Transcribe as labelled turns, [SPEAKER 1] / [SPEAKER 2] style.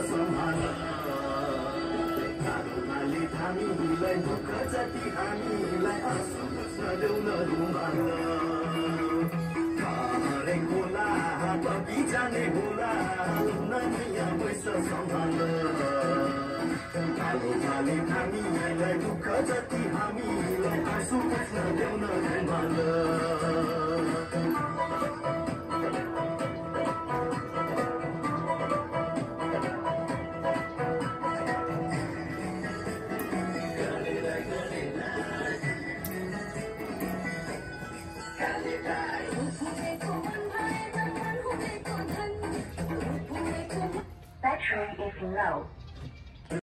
[SPEAKER 1] सम्हाल करुणाले हामीलाई दुःख जति हामीलाई आँसु बुझ्न देऊ न रुमाल हरेक होला बगिजाने होला ननिया पैसा सम्हाल करुणाले हामीलाई दुःख जति हामीलाई आँसु बुझ्न देऊ न रुमाल
[SPEAKER 2] Battery is low.